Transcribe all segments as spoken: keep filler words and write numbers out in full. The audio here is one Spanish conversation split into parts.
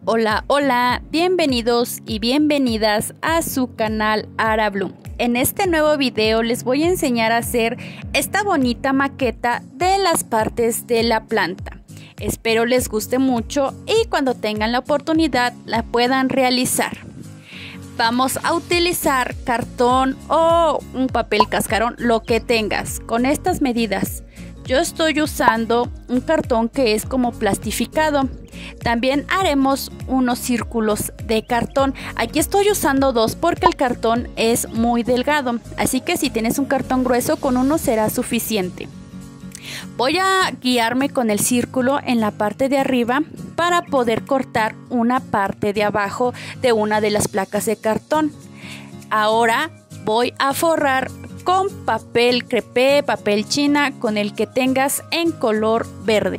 Hola, hola, bienvenidos y bienvenidas a su canal Arabloom. En este nuevo video les voy a enseñar a hacer esta bonita maqueta de las partes de la planta. Espero les guste mucho y cuando tengan la oportunidad la puedan realizar. Vamos a utilizar cartón o un papel cascarón, lo que tengas, con estas medidas. Yo estoy usando un cartón que es como plastificado. También haremos unos círculos de cartón. Aquí estoy usando dos porque el cartón es muy delgado. Así que si tienes un cartón grueso, con uno será suficiente. Voy a guiarme con el círculo en la parte de arriba para poder cortar una parte de abajo de una de las placas de cartón. Ahora voy a forrar con papel crepé, papel china, con el que tengas en color verde.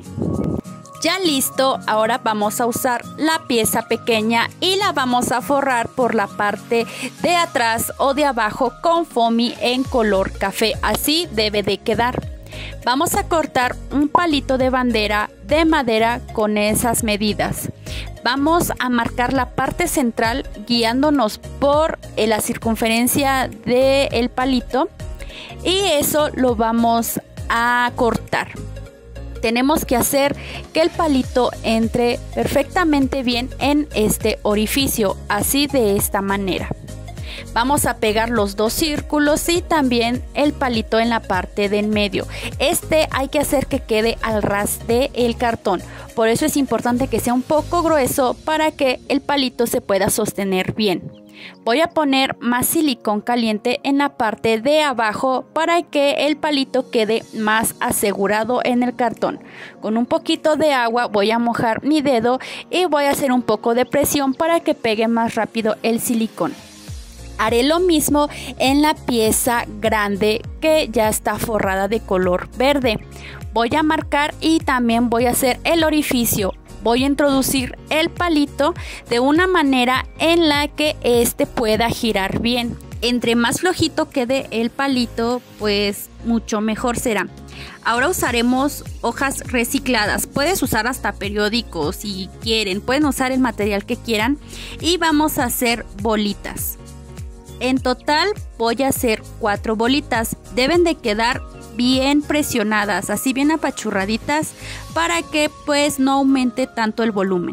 Ya listo, ahora vamos a usar la pieza pequeña y la vamos a forrar por la parte de atrás o de abajo con foamy en color café. Así debe de quedar. Vamos a cortar un palito de bandera de madera con esas medidas. Vamos a marcar la parte central guiándonos por la circunferencia del palito y eso lo vamos a cortar. Tenemos que hacer que el palito entre perfectamente bien en este orificio, así de esta manera. Vamos a pegar los dos círculos y también el palito en la parte del medio. Este hay que hacer que quede al ras del cartón. Por eso es importante que sea un poco grueso para que el palito se pueda sostener bien. Voy a poner más silicón caliente en la parte de abajo para que el palito quede más asegurado en el cartón. Con un poquito de agua voy a mojar mi dedo y voy a hacer un poco de presión para que pegue más rápido el silicón. Haré lo mismo en la pieza grande que ya está forrada de color verde. Voy a marcar y también voy a hacer el orificio. Voy a introducir el palito de una manera en la que este pueda girar bien. Entre más flojito quede el palito, pues mucho mejor será. Ahora usaremos hojas recicladas. Puedes usar hasta periódicos si quieren. Pueden usar el material que quieran. Y vamos a hacer bolitas. En total voy a hacer cuatro bolitas. Deben de quedar bien presionadas, así bien apachurraditas, para que pues no aumente tanto el volumen.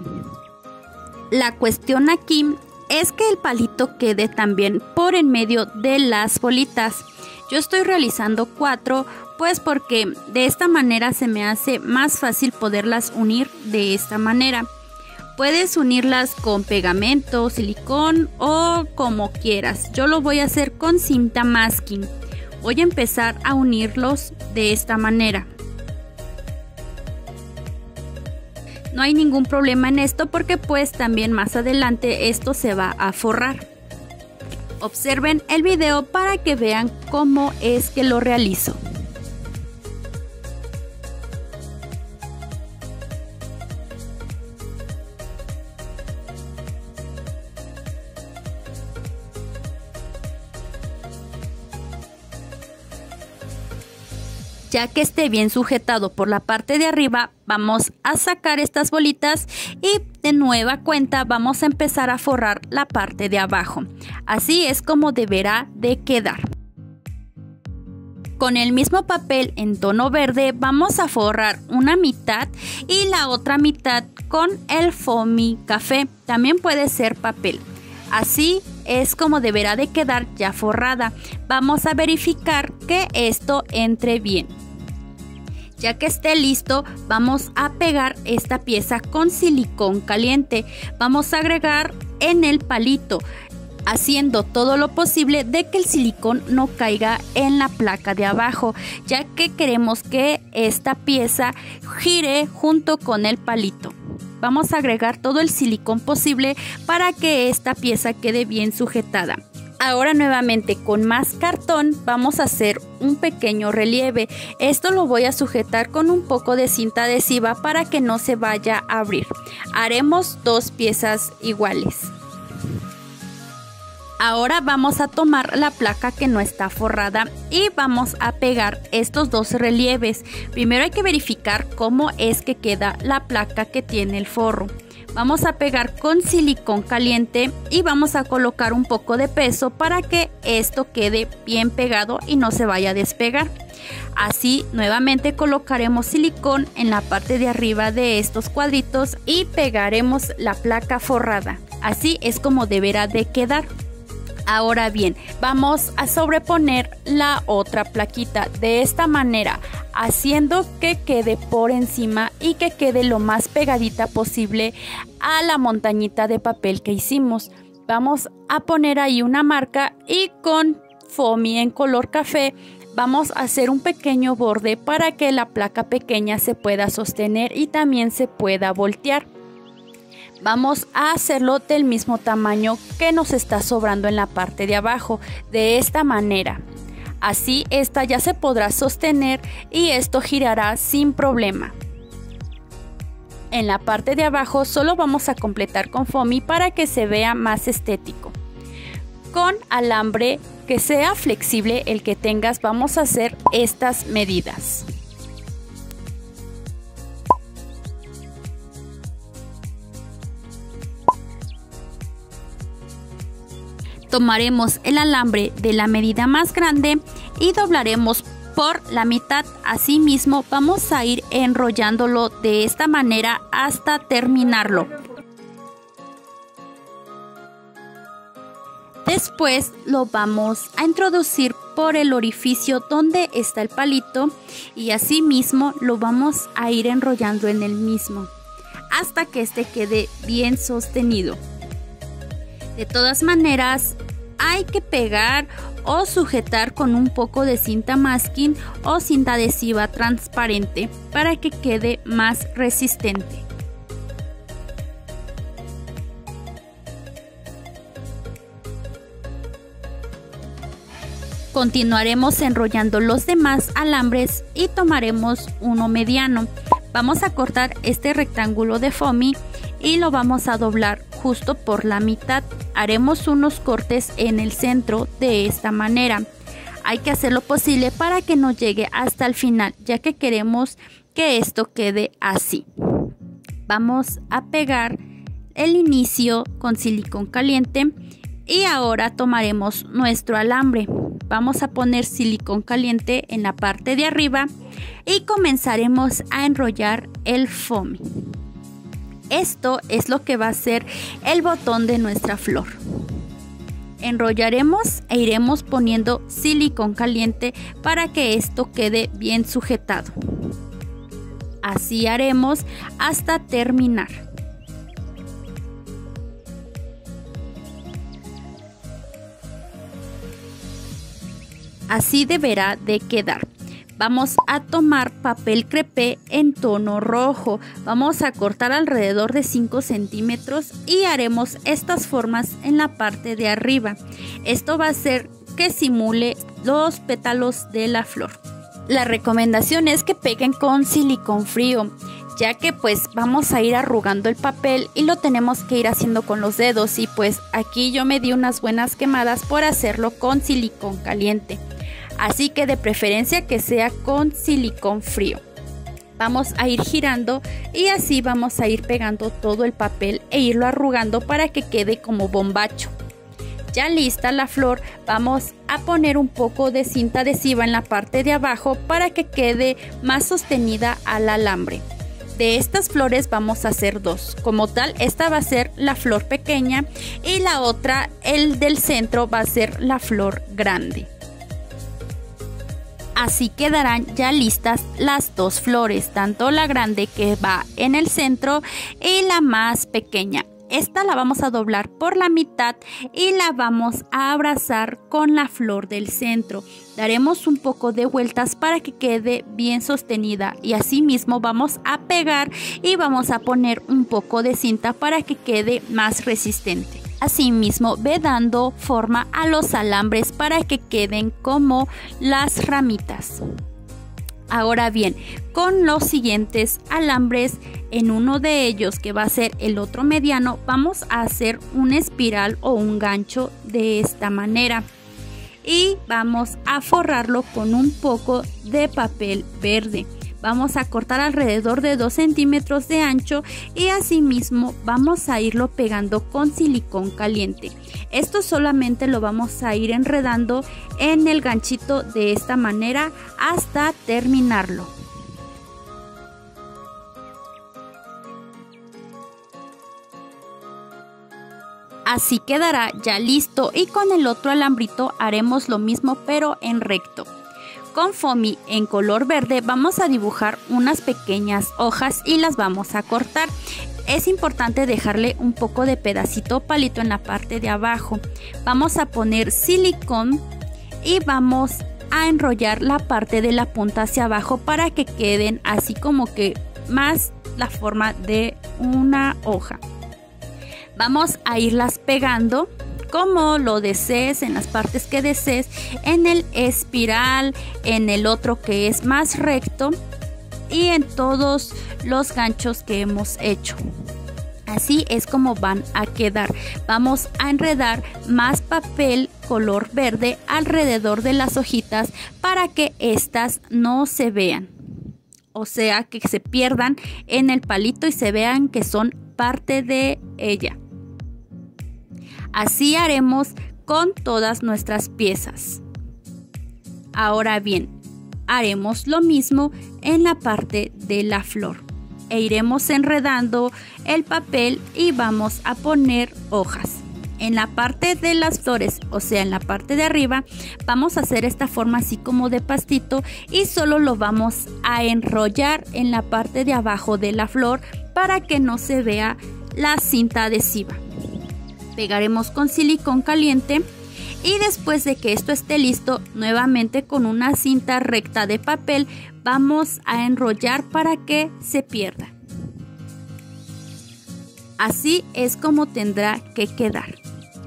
La cuestión aquí es que el palito quede también por en medio de las bolitas. Yo estoy realizando cuatro, pues porque de esta manera se me hace más fácil poderlas unir de esta manera. Puedes unirlas con pegamento, silicón o como quieras. Yo lo voy a hacer con cinta masking. Voy a empezar a unirlos de esta manera. No hay ningún problema en esto porque pues también más adelante esto se va a forrar. Observen el video para que vean cómo es que lo realizo. Ya que esté bien sujetado por la parte de arriba, vamos a sacar estas bolitas y de nueva cuenta vamos a empezar a forrar la parte de abajo. Así es como deberá de quedar. Con el mismo papel en tono verde vamos a forrar una mitad y la otra mitad con el foamy café. También puede ser papel. Así es como deberá de quedar ya forrada. Vamos a verificar que esto entre bien. Ya que esté listo, vamos a pegar esta pieza con silicón caliente. Vamos a agregar en el palito, haciendo todo lo posible de que el silicón no caiga en la placa de abajo, ya que queremos que esta pieza gire junto con el palito. Vamos a agregar todo el silicón posible para que esta pieza quede bien sujetada. Ahora nuevamente con más cartón vamos a hacer un pequeño relieve. Esto lo voy a sujetar con un poco de cinta adhesiva para que no se vaya a abrir. Haremos dos piezas iguales. Ahora vamos a tomar la placa que no está forrada y vamos a pegar estos dos relieves. Primero hay que verificar cómo es que queda la placa que tiene el forro. Vamos a pegar con silicón caliente y vamos a colocar un poco de peso para que esto quede bien pegado y no se vaya a despegar. Así nuevamente colocaremos silicón en la parte de arriba de estos cuadritos y pegaremos la placa forrada. Así es como deberá de quedar. Ahora bien, vamos a sobreponer la otra plaquita de esta manera, haciendo que quede por encima y que quede lo más pegadita posible a la montañita de papel que hicimos. Vamos a poner ahí una marca y con foamy en color café vamos a hacer un pequeño borde para que la placa pequeña se pueda sostener y también se pueda voltear. Vamos a hacerlo del mismo tamaño que nos está sobrando en la parte de abajo, de esta manera. Así esta ya se podrá sostener y esto girará sin problema. En la parte de abajo solo vamos a completar con foamy para que se vea más estético. Con alambre que sea flexible el que tengas, vamos a hacer estas medidas. Tomaremos el alambre de la medida más grande y doblaremos por la mitad. Asimismo vamos a ir enrollándolo de esta manera hasta terminarlo. Después lo vamos a introducir por el orificio donde está el palito y asimismo lo vamos a ir enrollando en el mismo hasta que este quede bien sostenido. De todas maneras, hay que pegar o sujetar con un poco de cinta masking o cinta adhesiva transparente para que quede más resistente. Continuaremos enrollando los demás alambres y tomaremos uno mediano. Vamos a cortar este rectángulo de foamy y lo vamos a doblar justo por la mitad. Haremos unos cortes en el centro de esta manera. Hay que hacer lo posible para que no llegue hasta el final, ya que queremos que esto quede así. Vamos a pegar el inicio con silicón caliente y ahora tomaremos nuestro alambre. Vamos a poner silicón caliente en la parte de arriba y comenzaremos a enrollar el foamy. Esto es lo que va a ser el botón de nuestra flor. Enrollaremos e iremos poniendo silicón caliente para que esto quede bien sujetado. Así haremos hasta terminar. Así deberá de quedar. Vamos a tomar papel crepé en tono rojo. Vamos a cortar alrededor de cinco centímetros y haremos estas formas en la parte de arriba. Esto va a hacer que simule los pétalos de la flor. La recomendación es que peguen con silicón frío, ya que pues vamos a ir arrugando el papel y lo tenemos que ir haciendo con los dedos, y pues aquí yo me di unas buenas quemadas por hacerlo con silicón caliente. Así que de preferencia que sea con silicón frío. Vamos a ir girando y así vamos a ir pegando todo el papel e irlo arrugando para que quede como bombacho. Ya lista la flor, vamos a poner un poco de cinta adhesiva en la parte de abajo para que quede más sostenida al alambre. De estas flores vamos a hacer dos. Como tal, esta va a ser la flor pequeña y la otra, el del centro, va a ser la flor grande. Así quedarán ya listas las dos flores, tanto la grande que va en el centro y la más pequeña. Esta la vamos a doblar por la mitad y la vamos a abrazar con la flor del centro. Daremos un poco de vueltas para que quede bien sostenida y asimismo vamos a pegar y vamos a poner un poco de cinta para que quede más resistente. Asimismo, ve dando forma a los alambres para que queden como las ramitas. Ahora bien, con los siguientes alambres, en uno de ellos que va a ser el otro mediano, vamos a hacer una espiral o un gancho de esta manera. Y vamos a forrarlo con un poco de papel verde. Vamos a cortar alrededor de dos centímetros de ancho y asimismo vamos a irlo pegando con silicón caliente. Esto solamente lo vamos a ir enredando en el ganchito de esta manera hasta terminarlo. Así quedará ya listo y con el otro alambrito haremos lo mismo pero en recto. Con foamy en color verde vamos a dibujar unas pequeñas hojas y las vamos a cortar. Es importante dejarle un poco de pedacito palito en la parte de abajo. Vamos a poner silicón y vamos a enrollar la parte de la punta hacia abajo para que queden así como que más la forma de una hoja. Vamos a irlas pegando como lo desees, en las partes que desees, en el espiral, en el otro que es más recto y en todos los ganchos que hemos hecho. Así es como van a quedar. Vamos a enredar más papel color verde alrededor de las hojitas para que estas no se vean. O sea, que se pierdan en el palito y se vean que son parte de ella. Así haremos con todas nuestras piezas. Ahora bien, haremos lo mismo en la parte de la flor. E iremos enredando el papel y vamos a poner hojas. En la parte de las flores, o sea en la parte de arriba, vamos a hacer esta forma así como de pastito y solo lo vamos a enrollar en la parte de abajo de la flor para que no se vea la cinta adhesiva. Pegaremos con silicón caliente y después de que esto esté listo, nuevamente con una cinta recta de papel vamos a enrollar para que se pierda. Así es como tendrá que quedar.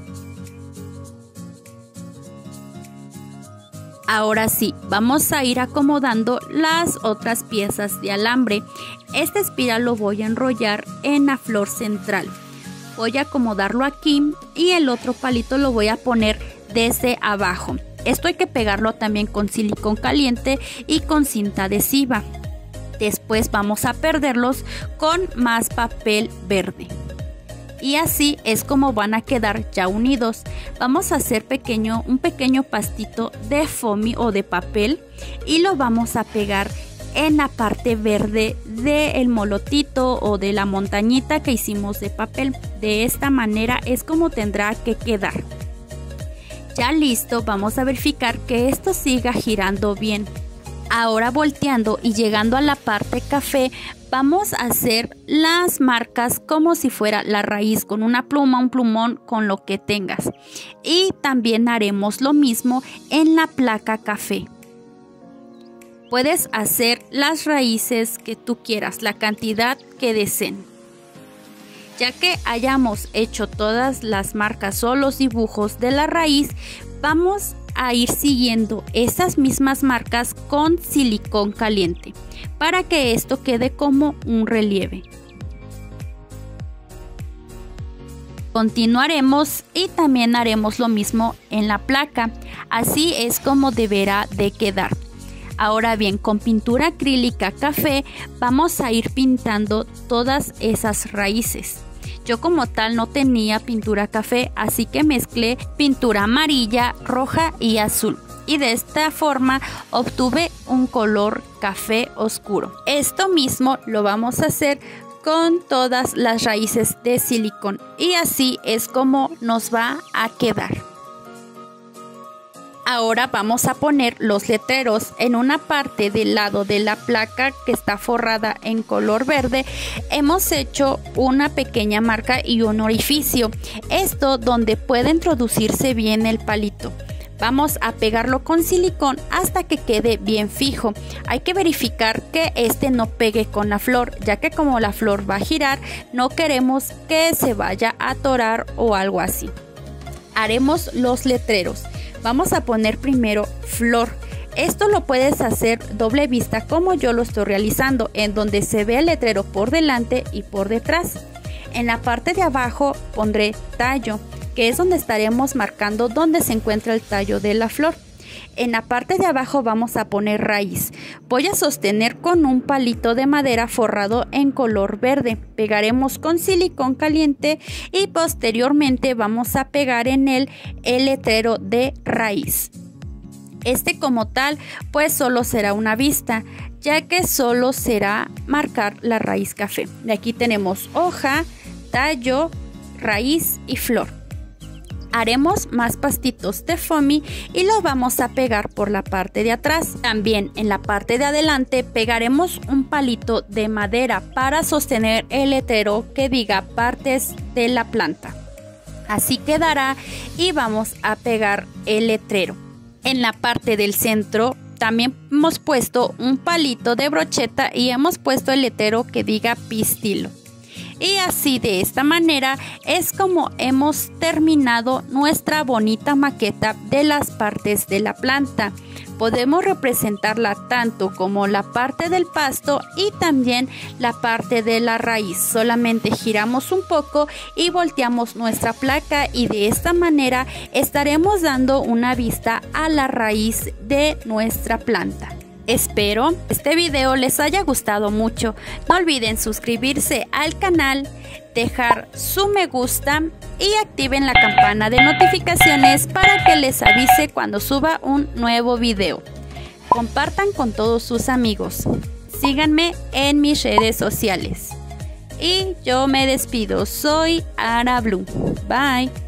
Ahora sí, vamos a ir acomodando las otras piezas de alambre. Esta espiral lo voy a enrollar en la flor central. Voy a acomodarlo aquí y el otro palito lo voy a poner desde abajo. Esto hay que pegarlo también con silicón caliente y con cinta adhesiva. Después vamos a perderlos con más papel verde. Y así es como van a quedar ya unidos. Vamos a hacer pequeño, un pequeño pastito de foamy o de papel y lo vamos a pegar en la parte verde del molotito o de la montañita que hicimos de papel. De esta manera es como tendrá que quedar. Ya listo, vamos a verificar que esto siga girando bien. Ahora volteando y llegando a la parte café, vamos a hacer las marcas como si fuera la raíz, con una pluma, un plumón, con lo que tengas. Y también haremos lo mismo en la placa café. Puedes hacer las raíces que tú quieras, la cantidad que deseen. Ya que hayamos hecho todas las marcas o los dibujos de la raíz, vamos a ir siguiendo esas mismas marcas con silicón caliente para que esto quede como un relieve. Continuaremos y también haremos lo mismo en la placa. Así es como deberá de quedar. Ahora bien, con pintura acrílica café vamos a ir pintando todas esas raíces. Yo como tal no tenía pintura café, así que mezclé pintura amarilla, roja y azul. Y de esta forma obtuve un color café oscuro. Esto mismo lo vamos a hacer con todas las raíces de silicón. Y así es como nos va a quedar. Ahora vamos a poner los letreros. En una parte del lado de la placa que está forrada en color verde, hemos hecho una pequeña marca y un orificio. Esto donde puede introducirse bien el palito. Vamos a pegarlo con silicón hasta que quede bien fijo. Hay que verificar que este no pegue con la flor, ya que como la flor va a girar, no queremos que se vaya a atorar o algo así. Haremos los letreros. Vamos a poner primero flor. Esto lo puedes hacer doble vista como yo lo estoy realizando, en donde se ve el letrero por delante y por detrás. En la parte de abajo pondré tallo, que es donde estaremos marcando dónde se encuentra el tallo de la flor. En la parte de abajo vamos a poner raíz. Voy a sostener con un palito de madera forrado en color verde. Pegaremos con silicón caliente y posteriormente vamos a pegar en él el letrero de raíz. Este como tal pues solo será una vista, ya que solo será marcar la raíz café. De aquí tenemos hoja, tallo, raíz y flor. Haremos más pastitos de foamy y los vamos a pegar por la parte de atrás. También en la parte de adelante pegaremos un palito de madera para sostener el letrero que diga partes de la planta. Así quedará y vamos a pegar el letrero. En la parte del centro también hemos puesto un palito de brocheta y hemos puesto el letrero que diga pistilo. Y así de esta manera es como hemos terminado nuestra bonita maqueta de las partes de la planta. Podemos representarla tanto como la parte del pasto y también la parte de la raíz. Solamente giramos un poco y volteamos nuestra placa y de esta manera estaremos dando una vista a la raíz de nuestra planta. Espero este video les haya gustado mucho. No olviden suscribirse al canal, dejar su me gusta y activen la campana de notificaciones para que les avise cuando suba un nuevo video. Compartan con todos sus amigos. Síganme en mis redes sociales. Y yo me despido. Soy Ara Blum. Bye.